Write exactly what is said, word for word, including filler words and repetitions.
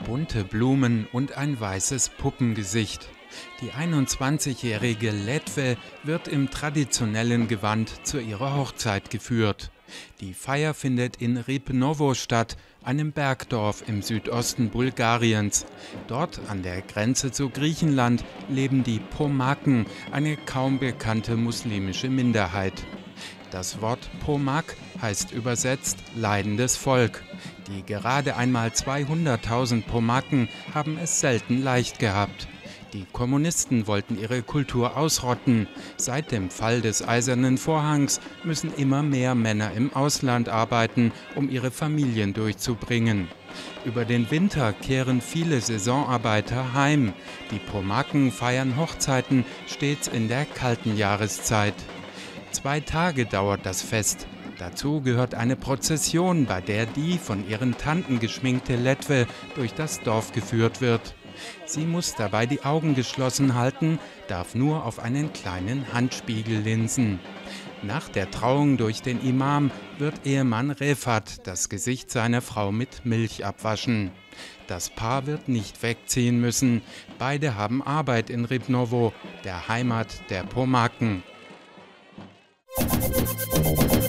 Bunte Blumen und ein weißes Puppengesicht. Die einundzwanzigjährige Letwe wird im traditionellen Gewand zu ihrer Hochzeit geführt. Die Feier findet in Ribnovo statt, einem Bergdorf im Südosten Bulgariens. Dort an der Grenze zu Griechenland leben die Pomaken, eine kaum bekannte muslimische Minderheit. Das Wort Pomak heißt übersetzt leidendes Volk. Die gerade einmal zweihunderttausend Pomaken haben es selten leicht gehabt. Die Kommunisten wollten ihre Kultur ausrotten. Seit dem Fall des Eisernen Vorhangs müssen immer mehr Männer im Ausland arbeiten, um ihre Familien durchzubringen. Über den Winter kehren viele Saisonarbeiter heim. Die Pomaken feiern Hochzeiten stets in der kalten Jahreszeit. Zwei Tage dauert das Fest. Dazu gehört eine Prozession, bei der die von ihren Tanten geschminkte Letwe durch das Dorf geführt wird. Sie muss dabei die Augen geschlossen halten, darf nur auf einen kleinen Handspiegel linsen. Nach der Trauung durch den Imam wird Ehemann Refat das Gesicht seiner Frau mit Milch abwaschen. Das Paar wird nicht wegziehen müssen. Beide haben Arbeit in Ribnovo, der Heimat der Pomaken.